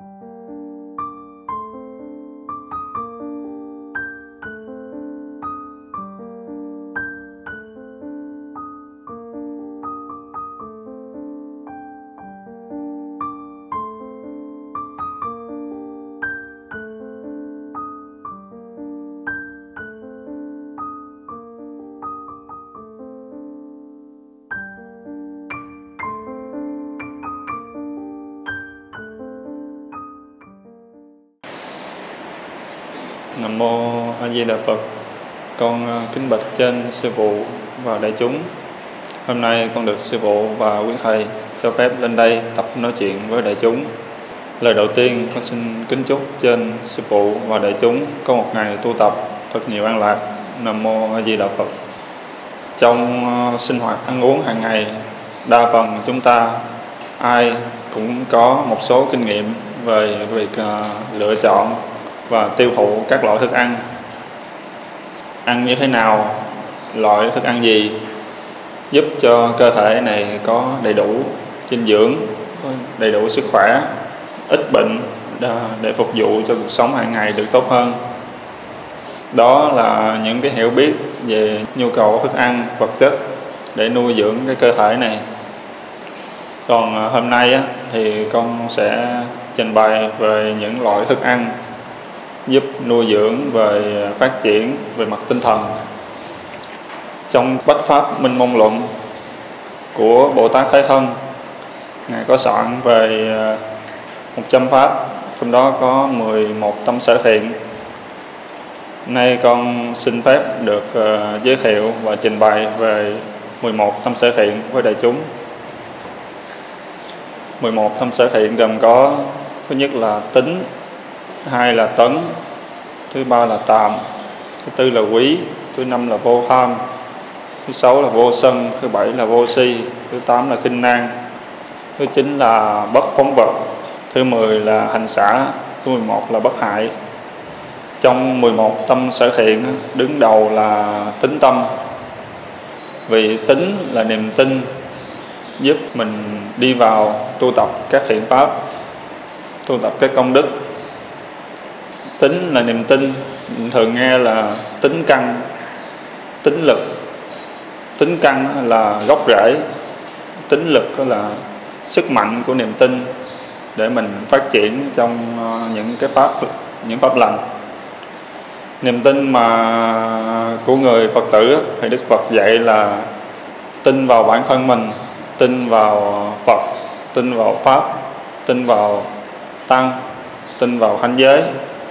Nam mô A Di Đà Phật. Con kính bạch trên sư phụ và đại chúng. Hôm nay con được sư phụ và quý thầy cho phép lên đây tập nói chuyện với đại chúng. Lời đầu tiên con xin kính chúc trên sư phụ và đại chúng có một ngày tu tập thật nhiều an lạc. Nam mô A Di Đà Phật. Trong sinh hoạt ăn uống hàng ngày, đa phần chúng ta ai cũng có một số kinh nghiệm về việc lựa chọn và tiêu thụ các loại thức ăn. Ăn như thế nào, loại thức ăn gì giúp cho cơ thể này có đầy đủ dinh dưỡng, đầy đủ sức khỏe, ít bệnh để phục vụ cho cuộc sống hàng ngày được tốt hơn. Đó là những cái hiểu biết về nhu cầu thức ăn, vật chất để nuôi dưỡng cái cơ thể này. Còn hôm nay thì con sẽ trình bày về những loại thức ăn giúp nuôi dưỡng về phát triển về mặt tinh thần. Trong Bách Pháp Minh Môn Luận của Bồ Tát Thế Thân, Ngài có soạn về 100 pháp, trong đó có 11 tâm sở thiện. Nay con xin phép được giới thiệu và trình bày về 11 tâm sở thiện với đại chúng. 11 tâm sở thiện gồm có: thứ nhất là tính, thứ hai là tấn, thứ ba là tàm, thứ tư là quý, thứ năm là vô tham, thứ sáu là vô sân, thứ bảy là vô si, thứ tám là khinh nan, thứ chín là bất phóng vật, thứ 10 là hành xả, thứ 11 là bất hại. Trong 11 tâm sở thiện, đứng đầu là tính tâm. Vì tính là niềm tin giúp mình đi vào tu tập các thiện pháp, tu tập các công đức. Tính là niềm tin, mình thường nghe là tính căn, tính lực. Tính căn là gốc rễ, tính lực là sức mạnh của niềm tin để mình phát triển trong những pháp lành. Niềm tin mà của người Phật tử thì Đức Phật dạy là tin vào bản thân mình, tin vào Phật, tin vào Pháp, tin vào Tăng, tin vào Thánh giới.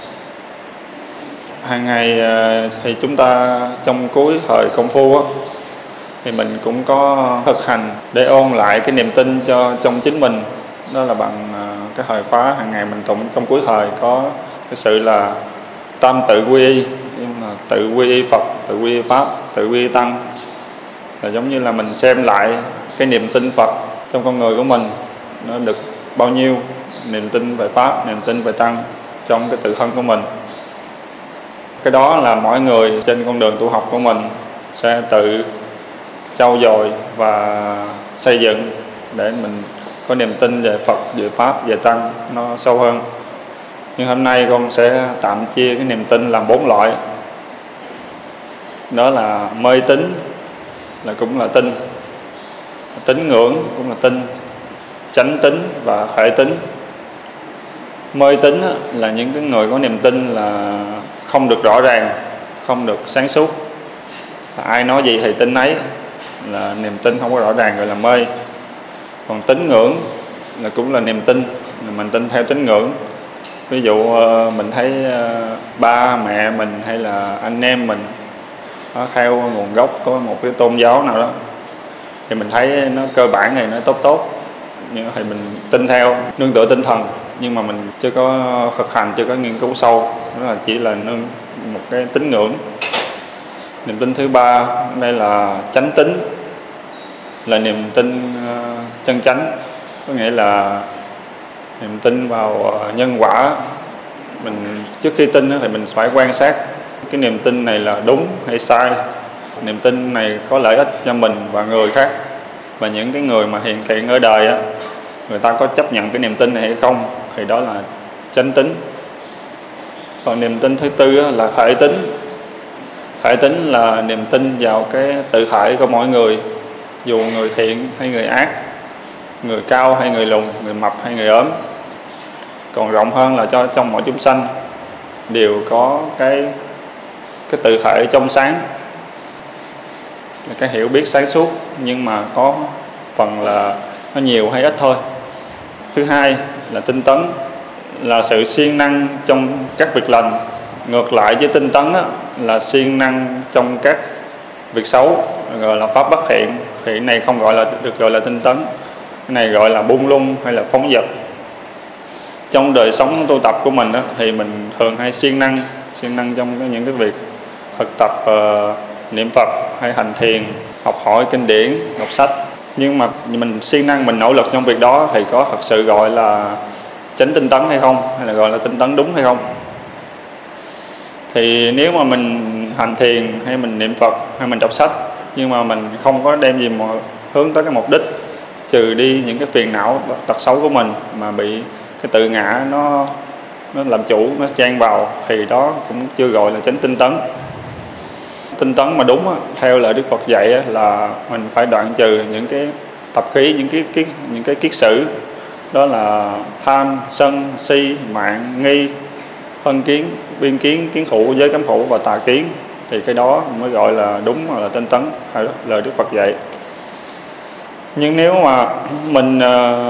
Hàng ngày thì chúng ta trong cuối thời công phu thì mình cũng có thực hành để ôn lại cái niềm tin trong chính mình. Đó là bằng cái thời khóa hàng ngày mình tụng trong cuối thời có cái sự là tam tự quy y, nhưng mà tự quy y Phật, tự quy y Pháp, tự quy y Tăng. Là giống như là mình xem lại cái niềm tin Phật trong con người của mình nó được bao nhiêu, niềm tin về Pháp, niềm tin về Tăng trong cái tự thân của mình. Cái đó là mỗi người trên con đường tu học của mình sẽ tự trau dồi và xây dựng để mình có niềm tin về Phật, về Pháp, về Tăng nó sâu hơn. Nhưng hôm nay con sẽ tạm chia cái niềm tin làm 4 loại. Đó là mê tín là cũng là tin, tín ngưỡng cũng là tin, chánh tín và khệ tín. Mê tín là những cái người có niềm tin là không được rõ ràng, không được sáng suốt. Ai nói gì thì tin ấy, là niềm tin không có rõ ràng, gọi là mê. Còn tín ngưỡng là cũng là niềm tin, mình tin theo tín ngưỡng. Ví dụ mình thấy ba mẹ mình hay là anh em mình theo nguồn gốc có một cái tôn giáo nào đó thì mình thấy nó cơ bản này nó tốt, nhưng thì mình tin theo nương tựa tinh thần, nhưng mà mình chưa có thực hành, chưa có nghiên cứu sâu. Đó là chỉ là một cái tín ngưỡng. Niềm tin thứ ba đây là chánh tín, là niềm tin chân chánh, có nghĩa là niềm tin vào nhân quả. Mình trước khi tin thì mình phải quan sát cái niềm tin này là đúng hay sai, niềm tin này có lợi ích cho mình và người khác, và những cái người mà hiền thiện ở đời người ta có chấp nhận cái niềm tin này hay không, thì đó là chánh tính. Còn niềm tin thứ tư là khởi tính. Khởi tính là niềm tin vào cái tự khởi của mỗi người, dù người thiện hay người ác, người cao hay người lùn, người mập hay người ốm. Còn rộng hơn là cho trong mỗi chúng sanh đều có cái tự khởi trong sáng, cái hiểu biết sáng suốt, nhưng mà có phần là nó nhiều hay ít thôi. Thứ hai là tinh tấn, là sự siêng năng trong các việc lành. Ngược lại với tinh tấn là siêng năng trong các việc xấu, gọi là pháp bất thiện. Thì cái này không được gọi là tinh tấn, cái này gọi là buông lung hay là phóng dật. Trong đời sống tu tập của mình thì mình thường hay siêng năng trong những cái việc thực tập niệm Phật hay hành thiền, học hỏi kinh điển, đọc sách. Nhưng mà mình siêng năng, mình nỗ lực trong việc đó thì có thật sự gọi là chánh tinh tấn hay không, hay là gọi là tinh tấn đúng hay không? Thì nếu mà mình hành thiền hay mình niệm Phật hay mình đọc sách, nhưng mà mình không có đem gì mà hướng tới cái mục đích trừ đi những cái phiền não tật xấu của mình, mà bị cái tự ngã nó làm chủ, nó chen vào, thì đó cũng chưa gọi là chánh tinh tấn. Tinh tấn mà đúng theo lời Đức Phật dạy là mình phải đoạn trừ những cái tập khí, những cái kiết sử, đó là tham, sân, si, mạn, nghi, phân kiến, biên kiến, kiến thủ, giới cấm thủ và tà kiến. Thì cái đó mới gọi là đúng, là tinh tấn theo lời Đức Phật dạy. Nhưng nếu mà mình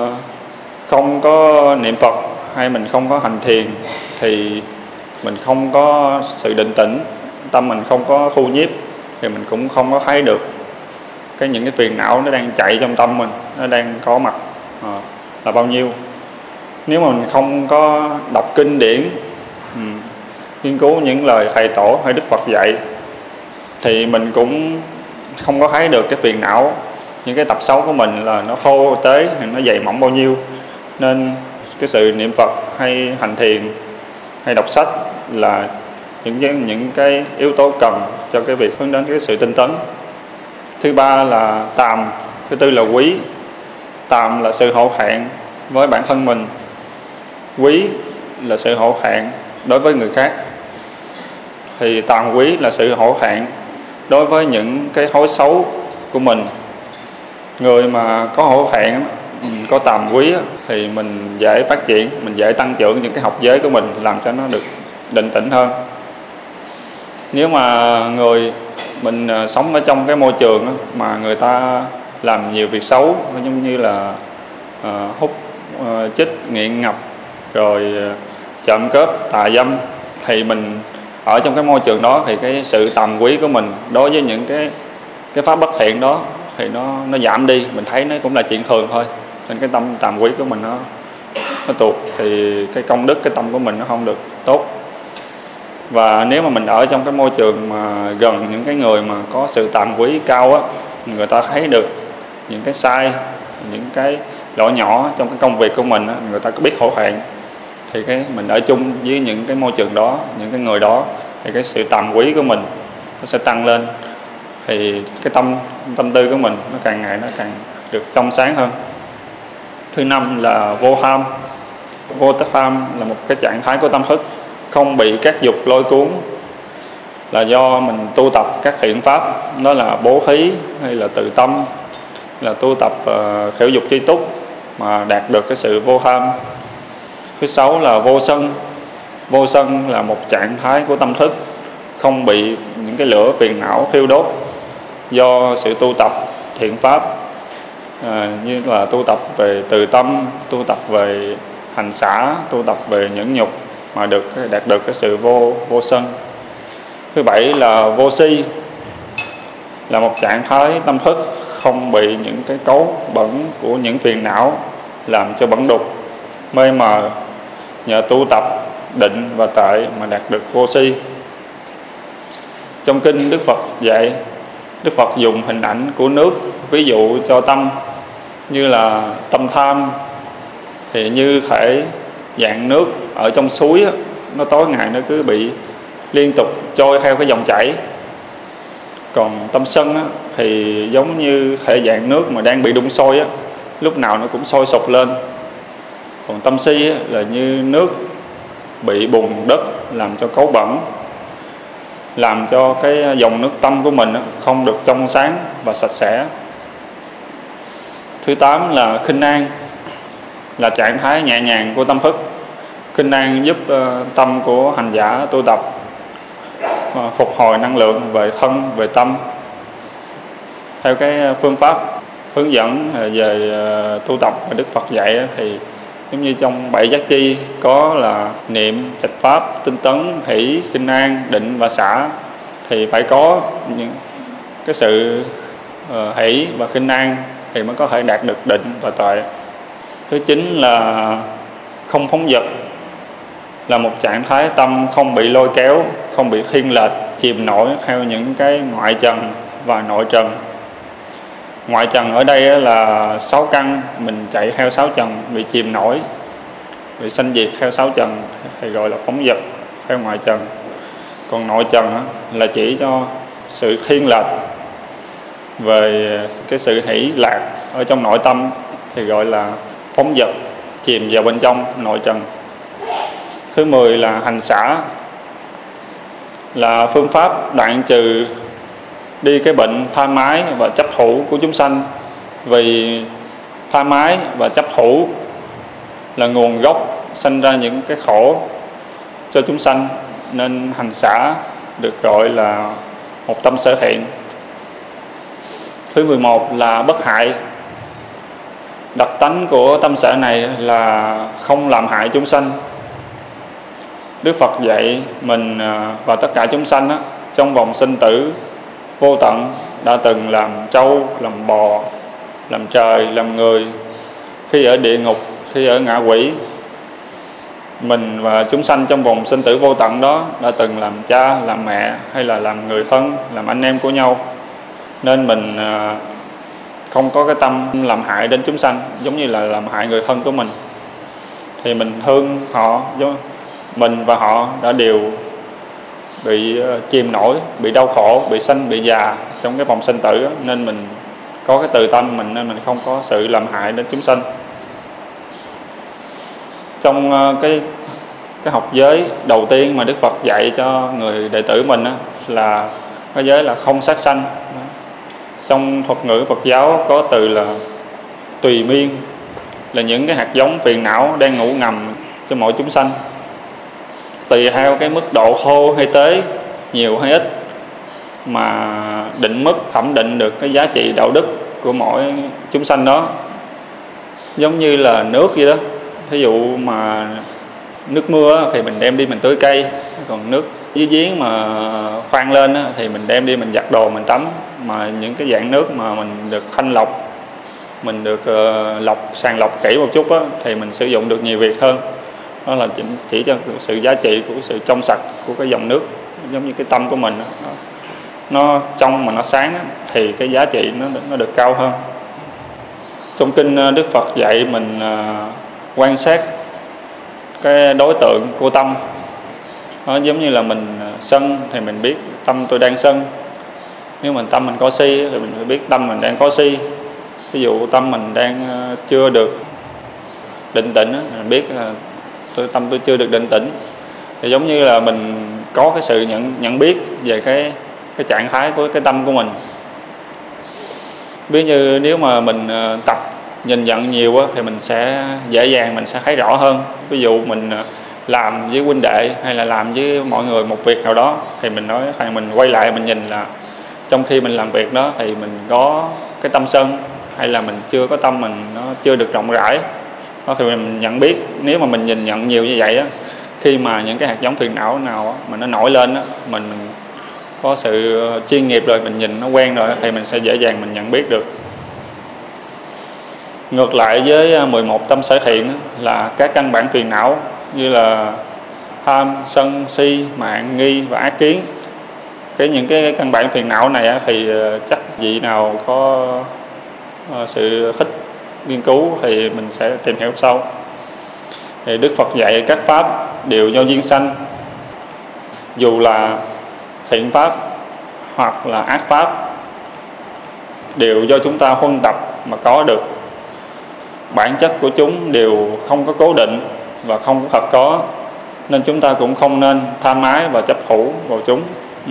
không có niệm Phật hay mình không có hành thiền thì mình không có sự định tĩnh, tâm mình không có khu nhiếp, thì mình cũng không có thấy được những cái phiền não nó đang chạy trong tâm mình, nó đang có mặt là bao nhiêu. Nếu mà mình không có đọc kinh điển, nghiên cứu những lời thầy tổ hay Đức Phật dạy, thì mình cũng không có thấy được cái phiền não, những cái tập xấu của mình là nó khô tế hay nó dày mỏng bao nhiêu. Nên cái sự niệm Phật hay hành thiền hay đọc sách là những cái yếu tố cần cho cái việc hướng đến cái sự tinh tấn. Thứ ba là tàm, thứ tư là quý. Tàm là sự hổ thẹn với bản thân mình, quý là sự hổ thẹn đối với người khác. Thì tàm quý là sự hổ thẹn đối với những cái thói xấu của mình. Người mà có hổ thẹn, có tàm quý thì mình dễ phát triển, mình dễ tăng trưởng những cái học giới của mình, làm cho nó được định tĩnh hơn. Nếu mà mình sống ở trong cái môi trường mà người ta làm nhiều việc xấu, giống như là hút chích, nghiện ngập, rồi trộm cướp, tà dâm, thì mình ở trong cái môi trường đó thì cái sự tàm quý của mình đối với những cái pháp bất thiện đó thì nó giảm đi, mình thấy nó cũng là chuyện thường thôi. Nên cái tâm tàm quý của mình nó tuột, thì cái công đức, cái tâm của mình nó không được tốt. Và nếu mà mình ở trong cái môi trường mà gần những cái người mà có sự tàm quý cao người ta thấy được những cái sai, những cái lỗi nhỏ trong cái công việc của mình người ta có biết hổ thẹn, thì mình ở chung với những cái môi trường đó, những cái người đó, thì cái sự tàm quý của mình nó sẽ tăng lên. Thì cái tâm tư của mình nó càng ngày nó càng được trong sáng hơn. Thứ năm là vô tham. Vô tham là một cái trạng thái của tâm thức không bị các dục lôi cuốn, là do mình tu tập các thiện pháp, đó là bố thí hay là từ tâm, là tu tập khểu dục chi túc mà đạt được cái sự vô tham. Thứ sáu là vô sân. Vô sân là một trạng thái của tâm thức không bị những cái lửa phiền não thiêu đốt, do sự tu tập thiện pháp, như là tu tập về từ tâm, tu tập về hành xả, tu tập về nhẫn nhục mà đạt được cái sự vô sân. Thứ bảy là vô si, là một trạng thái tâm thức không bị những cái cấu bẩn của những phiền não làm cho bẩn đục, mê mờ, nhờ tu tập định và tuệ mà đạt được vô si. Trong kinh Đức Phật dạy, Đức Phật dùng hình ảnh của nước ví dụ cho tâm, như là tâm tham thì như thể dạng nước ở trong suối nó tối ngày nó cứ bị liên tục trôi theo cái dòng chảy. Còn tâm sân thì giống như thể dạng nước mà đang bị đun sôi lúc nào nó cũng sôi sục lên. Còn tâm si là như nước bị bùn đất làm cho cáu bẩn, làm cho cái dòng nước tâm của mình không được trong sáng và sạch sẽ. Thứ 8 là khinh an, là trạng thái nhẹ nhàng của tâm thức. Khinh an giúp tâm của hành giả tu tập phục hồi năng lượng về thân, về tâm. Theo cái phương pháp hướng dẫn về tu tập mà Đức Phật dạy thì giống như trong 7 giác chi có là niệm, trạch pháp, tinh tấn, hỷ, khinh an, định và xả, thì phải có những cái sự hỷ và khinh an thì mới có thể đạt được định và tuệ. Thứ 9 là không phóng dật, là một trạng thái tâm không bị lôi kéo, không bị khiên lệch, chìm nổi theo những cái ngoại trần và nội trần. Ngoại trần ở đây là 6 căn, mình chạy theo 6 trần, bị chìm nổi, bị sanh diệt theo 6 trần thì gọi là phóng dật theo ngoại trần. Còn nội trần là chỉ cho sự khiên lệch về cái sự hỷ lạc ở trong nội tâm thì gọi là phóng dật, chìm vào bên trong nội trần. Thứ 10 là hành xả, là phương pháp đoạn trừ đi cái bệnh tham ái và chấp thủ của chúng sanh. Vì tham ái và chấp thủ là nguồn gốc sanh ra những cái khổ cho chúng sanh, nên hành xả được gọi là một tâm sở thiện. Thứ 11 là bất hại. Đặc tánh của tâm sở này là không làm hại chúng sanh. Đức Phật dạy mình và tất cả chúng sanh trong vòng sinh tử vô tận đã từng làm trâu, làm bò, làm trời, làm người. Khi ở địa ngục, khi ở ngạ quỷ, mình và chúng sanh trong vòng sinh tử vô tận đó đã từng làm cha, làm mẹ hay là làm người thân, làm anh em của nhau. Nên mình không có cái tâm làm hại đến chúng sanh, giống như là làm hại người thân của mình. Thì mình thương họ, mình và họ đã đều bị chìm nổi, bị đau khổ, bị sanh, bị già trong cái vòng sinh tử. Nên mình có cái từ tâm mình, nên mình không có sự làm hại đến chúng sanh. Trong cái học giới đầu tiên mà Đức Phật dạy cho người đệ tử mình là cái giới là không sát sanh. Trong thuật ngữ Phật giáo có từ là tùy miên, là những cái hạt giống phiền não đang ngủ ngầm cho mọi chúng sanh. Tùy theo cái mức độ khô hay tế, nhiều hay ít, mà định mức thẩm định được cái giá trị đạo đức của mỗi chúng sanh đó. Giống như là nước vậy đó. Thí dụ mà nước mưa thì mình đem đi mình tưới cây, còn nước dưới giếng mà khoan lên thì mình đem đi mình giặt đồ, mình tắm. Mà những cái dạng nước mà mình được thanh lọc, mình được sàng lọc kỹ một chút thì mình sử dụng được nhiều việc hơn. Đó là chỉ cho sự giá trị của sự trong sạch của cái dòng nước. Giống như cái tâm của mình nó trong mà nó sáng thì cái giá trị nó được cao hơn. Trong kinh Đức Phật dạy mình quan sát cái đối tượng của tâm. Nó giống như là mình sân thì mình biết tâm tôi đang sân. Nếu mình tâm mình có si thì mình phải biết tâm mình đang có si. Ví dụ tâm mình đang chưa được định tĩnh, mình biết là tâm tôi chưa được định tĩnh. Thì giống như là mình có cái sự nhận biết về cái trạng thái của cái tâm của mình. Ví như nếu mà mình tập nhìn nhận nhiều thì mình sẽ dễ dàng, mình sẽ thấy rõ hơn. Ví dụ mình làm với huynh đệ hay là làm với mọi người một việc nào đó, thì mình nói hay mình quay lại mình nhìn là trong khi mình làm việc đó thì mình có cái tâm sân, hay là mình chưa có tâm mình nó chưa được rộng rãi đó, thì mình nhận biết. Nếu mà mình nhìn nhận nhiều như vậy khi mà những cái hạt giống phiền não nào mà nó nổi lên mình có sự chuyên nghiệp rồi, mình nhìn nó quen rồi thì mình sẽ dễ dàng mình nhận biết được. Ngược lại với 11 tâm sở thiện là các căn bản phiền não như là tham, sân, si, mạn, nghi và ác kiến. Những cái căn bản phiền não này thì chắc vị nào có sự thích nghiên cứu thì mình sẽ tìm hiểu sâu. Thì Đức Phật dạy các pháp đều do duyên sanh, dù là thiện pháp hoặc là ác pháp, đều do chúng ta huân tập mà có được. Bản chất của chúng đều không có cố định và không có thật có, nên chúng ta cũng không nên tham ái và chấp thủ vào chúng.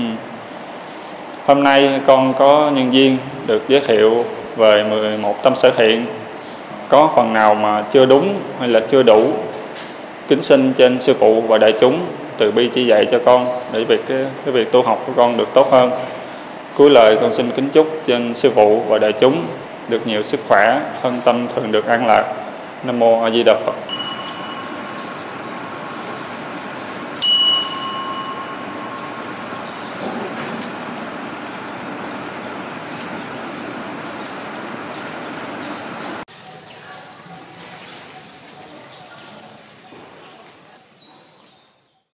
Hôm nay con có nhân duyên được giới thiệu về 11 tâm sở thiện. Có phần nào mà chưa đúng hay là chưa đủ, kính xin trên sư phụ và đại chúng từ bi chỉ dạy cho con để cái việc tu học của con được tốt hơn. Cuối lời con xin kính chúc trên sư phụ và đại chúng được nhiều sức khỏe, thân tâm thường được an lạc. Nam mô A Di Đà Phật.